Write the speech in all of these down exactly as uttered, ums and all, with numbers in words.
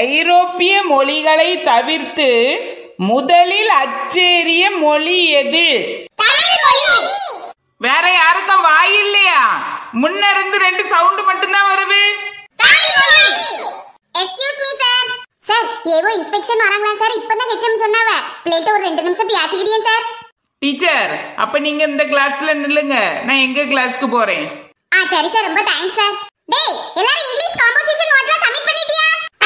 ஐரோப்பிய மொழிகளை தவிர்த்து முதலில் அச்சேரிய மொழி எது? வேற யாருக்கும் வாய் இல்லையா? முன்ன இருந்து ரெண்டு சவுண்ட் மட்டும்தான் வருது. Excuse me sir. சார் ஏதோ இன்ஸ்பெக்ஷன் வராங்களா சார்? இப்பதான் ஹெச்எம் சொன்னாவ. பிளேட் ஒரு ரெண்டு நிமிஷம் பேசிக்கிட்டேன் சார். டீச்சர், அப்ப நீங்க இந்த கிளாஸ்ல நில்லுங்க, நான் எங்க கிளாஸ்க்கு போறேன். ஆ சரி சார், ரொம்ப தேங்க்ஸ் சார். டேய் எல்லாரும் இங்கிலீஷ் காம்போசிஷன் நோட்ல சப்மிட் பண்ணிட்டியா?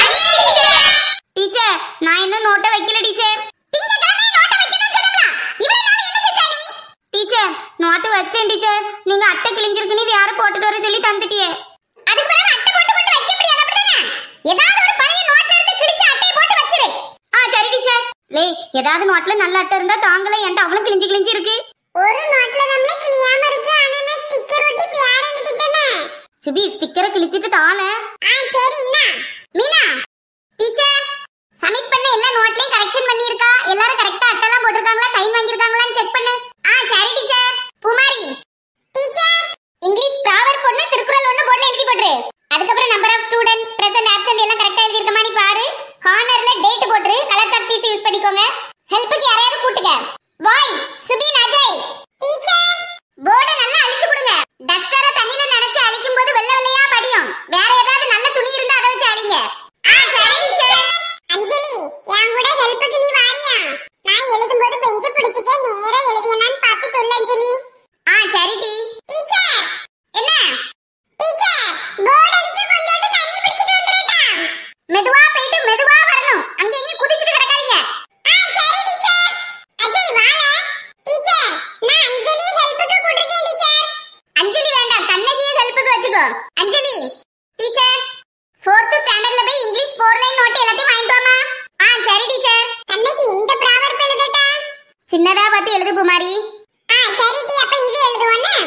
டீச்சர் நான் இன்னும் நோட்ட வைக்கல டீச்சர். திங்கக்கிழமை நோட்ட வைக்கணும் சொன்னீங்களா? இவ்வளவு நாள் என்ன செஞ்சா நீ? டீச்சர் நோட் வச்சேன் டீச்சர். நீங்க அட்டை கிழிஞ்சிருக்குன்னு வேற போட்டுட்டு வர சொல்லி தந்துட்டியே. அதுக்கு பிறகு அட்டை போட்டு போட்டு வைக்க முடியாது அப்படிதானே? ஏதாவது ஒரு பழைய நோட்ல இருந்து கிழிச்ச அட்டை போட்டு வச்சிரு. ஆ சரி டீச்சர். லே ஏதாவது நோட்ல நல்ல அட்டை இருந்தா தாங்களே, என்கிட்ட அவ்வளவு கிழிஞ்சி கிழிஞ்சி இருக்கு. ஒரு நோட்ல நம்மள கிழியாம இருக்கு, ஆனா நான் ஸ்டிக்கர் ஒட்டி பேர் எழுதிட்டேனே. சுபி ஸ்டிக்கரை கிழிச்சிட்டு தாள. ஆ சரி என்ன மீனா. டீச்சர் சப்மிட் பண்ண எல்லா நோட்லயும் கரெக்ஷன் பண்ணிருக்கா? எல்லாரும் கரெக்ட்டா அட்டெல்லாம் போட்டுருக்காங்களா, சைன் வாங்கிருக்காங்களான்னு செக் பண்ணு. ஆ சரி டீச்சர். பூமாரி டீச்சர் இங்கிலீஷ் ப்ராவர் பொண்ணு திருக்குறள் ஒன்னு போர்ட்ல எழுதி போட்டுரு. அதுக்கு அப்புறம் number of student, present, absent எல்லாம் கரெக்ட்டா எழுதி இருக்க மாதிரி பாரு. கார்னர்ல டேட் போட்டுரு. கலர் சாக் பீஸ் யூஸ் பண்ணிக்கோங்க. ஹெல்ப்புக்கு யாரையாவது கூட்டுங்க. வாய்ஸ் சுபின் அஜய். டீச்சர் போர்டை நல்லா அழிச்சு கொடுங்க. டஸ்டரை தண்ணில நனைச்சு அழிக்கும் போது வெள்ளை வெள்ளையா படியும். வேற ஏதாவது நல்ல துணி இருந்தா அதை வச்சு அழிங்க. ஆ சரி டீச்சர். அஞ்சலி என் கூட ஹெல்ப்புக்கு நீ வாரியா? நான் எழுதும்போது பெஞ்ச பிடிச்சிக்க நேரா எழுதியனான்னு பார்த்து சொல்ல அஞ்சலி. ஆ சரி டி. டீச்சர் என்ன? டீச்சர் போர்டு அழிக்க கொஞ்சோண்டு தண்ணி பிடிச்சிட்டு வந்துறேடா. மெதுவா போயிட்டு மெதுவா வரணும். அங்க எங்க குதிச்சிட்டு கிடக்காதீங்க. ஆ சரி டீச்சர். அஜய் வாங்க. டீச்சர் நான் அஞ்சலி ஹெல்ப்புக்கு கூட்டிட்டேன் டீச்சர். அஞ்சலி வேண்டாம், கண்ணகியே ஹெல்ப்புக்கு வச்சுக்கோ. அஞ்சலி டீச்சர் fourth ஸ்டாண்டர்ட்ல போய் இங்கிலீஷ் four லைன் நோட் எல்லாத்தையும் வாங்கிட்டு வாமா. ஆ சரி டீச்சர். கண்ணகி இந்த ப்ராவர்ப் எழுதட்டா? சின்னதா பார்த்து எழுது பூமாரி. ஆ சரி டி. அப்ப இது எழுதுவோனே.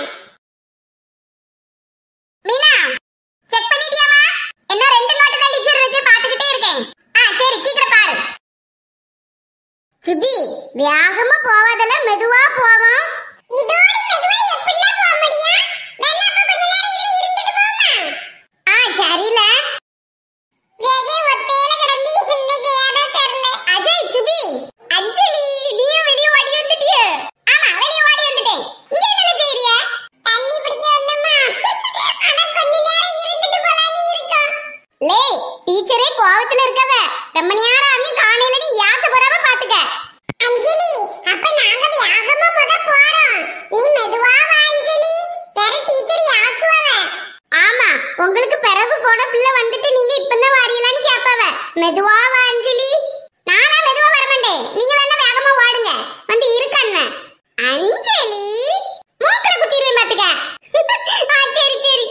மீனா செக் பண்ணிட்டியாமா? இன்னும் ரெண்டு நோட் தான் டீச்சர் இருக்கு, பாத்துக்கிட்டே இருக்கேன். ஆ சரி சீக்கிரம் பாரு. சுபி வேகமா போவாதல, மெதுவா போவோம். இதோட மெதுவா எப்படிலாம் போக முடியும்? நல்லா அப்ப கொஞ்ச நேரம் இதுல இருந்துட்டு போமா. ஆ சரில. ஜெகே ஒத்தையில கிடந்து என்ன செய்யாத தெரியல. அஜய் சுபி அஞ்சலி நீயும் வெளிய ஓடி வந்துட்டியே. ஆமா வெளிய ஓடி வந்துட்டேன். இங்க என்ன செய்றிய? தண்ணி பிடிக்க வந்தம்மா. ஆனா கொஞ்ச நேரம் இருந்துட்டு போலானி இருக்கா. லே டீச்சரே கோவத்துல இருக்கவ. ரொம்ப நேரம் அவன் காணையில நீ யாச போறாம பாத்துக்க. அஞ்சலி அப்ப நாங்க வேகமா முத போறோம். நீ மெதுவா வா அஞ்சலி. வேற டீச்சர் யாசுவவ. ஆமா உங்களுக்கு பிறகு போன பிள்ளை வந்துட்டு நீங்க இப்பதான் வாரியலான்னு கேட்பவ. மெதுவா வா அஞ்சலி. நானா மெதுவா வர மாட்டேன், நீங்க வேணா வேகமா ஓடுங்க. வந்து இருக்கண்ண. அஞ்சலி மூக்கல குத்திடுவேன் பாத்துக்க. ஆ சரி சரி.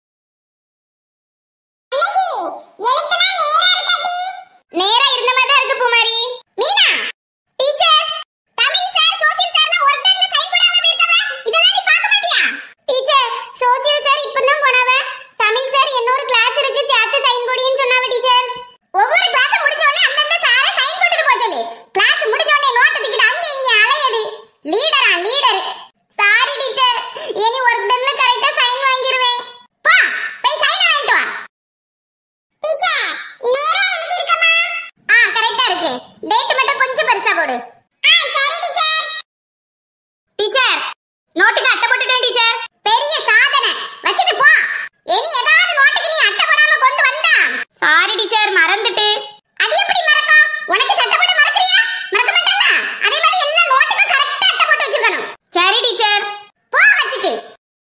எழுத்தலாம் நேரா இருக்காடி. நேரா இருந்த மாதிரி தான் இருக்கு Poomari. Meena teacher Tamil sir social சார்லாம் ஒரு டைம்ல சைன் போடாம இருக்காவ. இதெல்லாம் நீ பார்க்க மாட்டியா? டீச்சர் சோசியல் சார் இப்பதான் போனாவ. தமிழ் சார் இன்னொரு கிளாஸ் இருக்கு, சேர்த்து சைன் போடின்னு சொன்னாவ டீச்சர். ஒவ்வொரு கிளாஸ் முடிஞ்ச உடனே அந்தந்த சாரை சைன் போட்டுட்டு போ சொல்லு. கிளாஸ் முடிஞ்ச உடனே நோட் தூக்கிட்டு அங்க இங்க அலையது. லீடரா லீடர். சாரி டீச்சர், இனி ஒரு டைம்ல கரெக்ட்டா சைன் வாங்கிடுவேன். போ போய் சைன் வாங்கிட்டு வா. டீச்சர் நேரா எழுதி இருக்கமா? ஆ கரெக்ட்டா இருக்கு. டேட் மட்டும் கொஞ்சம் பெருசா போடு. ஆ சரி டீச்சர். டீச்சர் நோட்டுக்கு அட்டை போட்டுட்டேன் டீச்சர். பெரிய சாதனை. வச்சிட்டு போ. இனி ஏதாவது நோட்டுக்கு நீ அட்டை போடாம கொண்டு வந்தா. சாரி டீச்சர் மறந்துட்டு. அது எப்படி மறக்கும்? உனக்கு சட்டை போட மறக்கறியா? மறக்க மாட்டல்ல. அதே மாதிரி எல்லா நோட்டுக்கும் கரெக்ட்டா அட்டை போட்டு வச்சிரணும். சரி டீச்சர். போ வச்சிட்டு.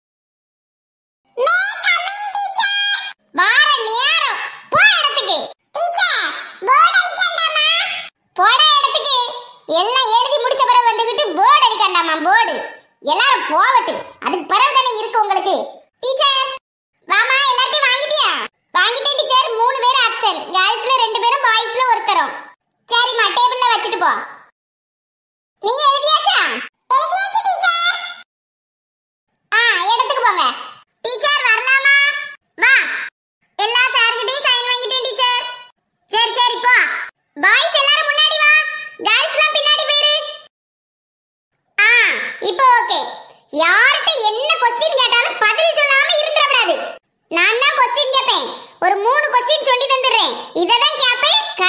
May coming teacher. வார நேரம் போ இடத்துக்கு. டீச்சர் போர்டு அடிக்கண்டாமா? போட இடத்துக்கு. எல்லாம் எழுதி முடிச்ச பிறகு வந்துகிட்டு போர்டு அடிக்கண்டாமா. போர்டு எல்லாரும் போவட்டு. அதுக்கு பிறகு தானே இருக்கு உங்களுக்கு. டீச்சர் வாமா எல்லாத்தையும் வாங்கிட்டியா? வாங்கிட்டேன் டீச்சர். மூணு பேர் ஆப்சென்ட். கேர்ள்ஸ்ல ரெண்டு பேரும், பாய்ஸ்ல ஒருத்தரும். சரிமா டேபிள்ல வச்சிட்டு போ. நீங்க எழுதியாச்சா? எழுதியாச்சு டீச்சர். ஆ இடத்துக்கு போங்க. டீச்சர் வரலாமா? வா. எல்லா சார்கிட்டயும் சைன் வாங்கிட்டேன் டீச்சர். சரி சரி போ. பாய்ஸ் எல்லாரும் முன்னாடி வா, கேர்ள்ஸ்லாம் பின்னாடி போயிரு. ஆ இப்போ ஓகே. யார்கிட்ட என்ன क्वेश्चन கேட்டாலும் பதில் சொல்லாம இருந்துற கூடாது. நான் தான் क्वेश्चन கேப்பேன். ஒரு மூணு क्वेश्चन சொல்லி தந்துறேன். இத தான் கேப்பேன்.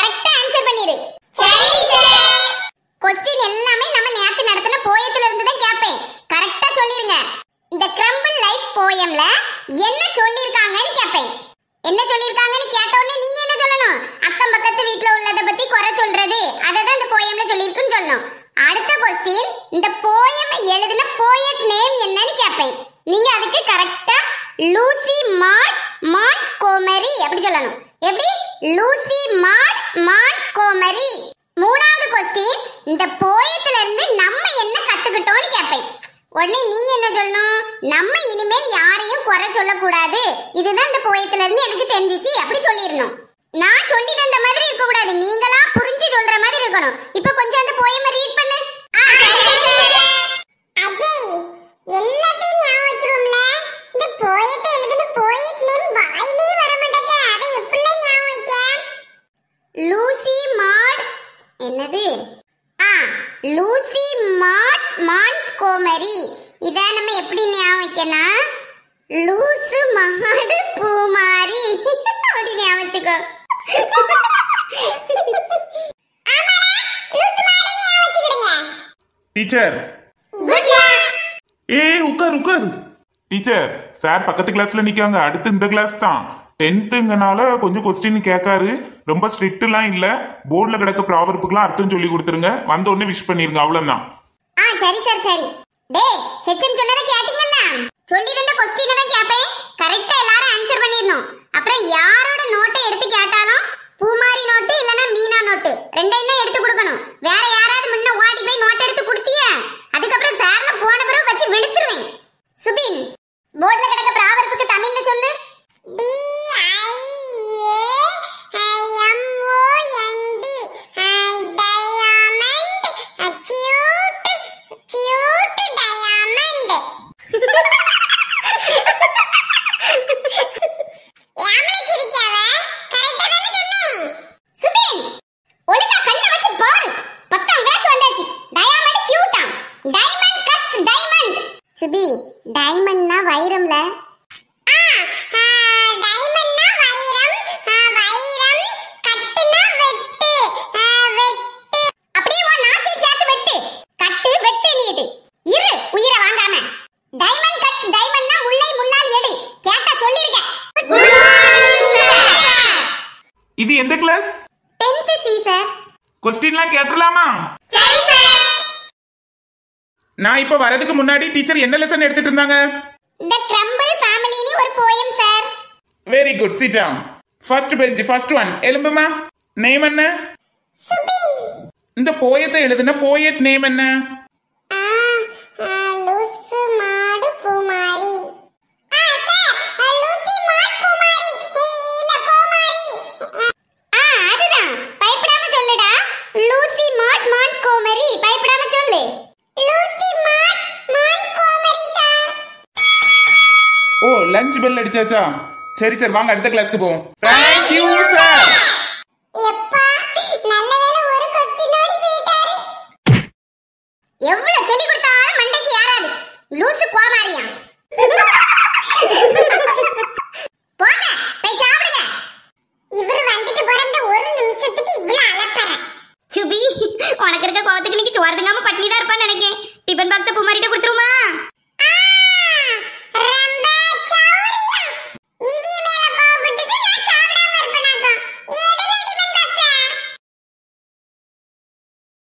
சொல்லணும். அடுத்த क्वेश्चन, இந்த போயம் எழுதின போயட் நேம் என்னன்னு கேப்பேன். நீங்க அதுக்கு கரெக்ட்டா லூசி மாட் மாட் கோமரி அப்படி சொல்லணும். எப்படி? Lucy Maud Montgomery. மூணாவது क्वेश्चन, இந்த போயத்துல இருந்து நம்ம என்ன கத்துக்கிட்டோம்னு கேப்பேன். உடனே நீங்க என்ன சொல்லணும்? நம்ம இனிமேல் யாரையும் குறை சொல்ல கூடாது. இதுதான் இந்த போயத்துல இருந்து எனக்கு தெரிஞ்சிச்சு அப்படி சொல்லிரணும். நான் சொல்லி தந்த மாதிரி இருக்க கூடாது. நீங்களா புரிஞ்சு சொல்ற மாதிரி இருக்கணும். இப்போ கொஞ்சம் அந்த போயமை ரீட் பண்ணு. அஜய், எல்லாத்தையும் ஞாபகம் வச்சிரும்ல. இந்த போயத்தை எழுதுன போயட் நேம் வாயிலே வர மாட்டேங்க. அதை எப்படி ஞாபகம் வைக்க? லூசி மாட் என்னது? ஆ, லூசி மாட் மாட் கோமரி. இத நம்ம எப்படி ஞாபகம் வைக்கணும்? லூசு மாடு பூமாரி அப்படி ஞாபகம் வச்சுக்கோ. டீச்சர், ஏய் உட்கார் உட்கார். டீச்சர், சார் பக்கத்து கிளாஸ்ல நிக்காங்க. அடுத்து இந்த கிளாஸ் தான். டென்த்துங்கனால கொஞ்சம் கொஸ்டின் கேட்காரு. ரொம்ப ஸ்ட்ரிக்ட்லாம் இல்ல. போர்டுல கிடக்க ப்ராவர்புக்குலாம் அர்த்தம் சொல்லி கொடுத்துருங்க. வந்த உடனே விஷ் பண்ணிருங்க. அவ்வளவுதான். ஆ சரி சார் சரி. டேய், ஹெச்எம் சொன்னதை கேட்டீங்கல்ல? சொல்லி தந்த क्वेश्चन தான் கேப்பேன். கரெக்ட்டா எல்லாரும் ஆன்சர் பண்ணிரணும். அப்புறம் யாரோட நோட்டை எடுத்து கேட்டாலும் பூமாரி நோட்டு இல்லனா மீனா நோட்டு ரெண்டையும் தான் எடுத்து கொடுக்கணும். வேற யாராவது முன்ன ஓடி போய் நோட் எடுத்து கொடுத்தியா அதுக்கு அப்புறம் சார்ல போன பிறகு வச்சு விழுத்துருவேன். சுபின், போர்டுல கிடக்க ப்ராவர்புக்கு தமிழ்ல சொல்லு. D I A M O N D diamond cute cute diamond. யாமல சிரிக்காவ? கரெக்ட்டா தான சொன்னேன். சுபின், ஒழுங்கா கண்ணை வச்சு பாரு. பத்தாம் கிளாஸ் வந்தாச்சு. டயமண்ட் கியூட்டா? Diamond cuts diamond. சுபி, டைமண்ட்னா வைரம்ல. ஆ, டைமண்ட்னா வைரம். வைரம் கட்டுனா வெட்டு. வெட்டு அப்படியே உன் நாக்கை சேர்த்து வெட்டு. கட்டு வெட்டு நீட்டு. இரு உயிரை வாங்காம. டைமண்ட் கட்ஸ் டைமண்ட்னா முல்லை முள்ளால் எடு. கேட்டா சொல்லிருக்கேன். இது எந்த கிளாஸ்? Tenth C sir. கொஸ்டின்லாம் கேட்கலாமா? சரி சார். நான் இப்ப வரதுக்கு முன்னாடி டீச்சர் என்ன லெசன் எடுத்துட்டு இருந்தாங்க? தி கிரம்பிள் ஃபேமிலினி ஒரு poem sir. Very good. Sit down. First bench, first one. எலும்புமா. நேம் என்ன? சுபின். இந்த போயத்தை எழுதின போயட் நேம் என்ன? ஆ, லூசு மாடு பூமாரி. ஆ சார், லூசி மாடு பூமாரி. இல்ல கோமாரி. ஆ அதுதான். பயப்படாம சொல்லுடா. Lucy Maud Montgomery. பயப்படாம சொல்லு. Lucy Maud Montgomery sir. ஓ, லஞ்ச் பெல் அடிச்சாச்சா? சரி சார், வாங்க அடுத்த கிளாஸ்க்கு போவோம். Thank you sir. எப்பா, நல்ல வேளை ஒரு கொஸ்டினோடி போயிட்டாரு. எவ்வளவு சொல்லி கொடுத்தாலும் மண்டைக்கு ஏறாது. லூசு கோமாரியா? போங்க போய் சாப்பிடுங்க. இவர் வந்துட்டு போறந்த ஒரு நிமிஷத்துக்கு இவ்வளவு அலப்பற. சுபி, உனக்கு இருக்க கோவத்துக்கு நீங்க சோறு தங்காம பட்னி தான் இருப்பான்னு நினைக்கிறேன். டிபன் பாக்ஸ் பூமாரிட்ட கொடுத்துருமா?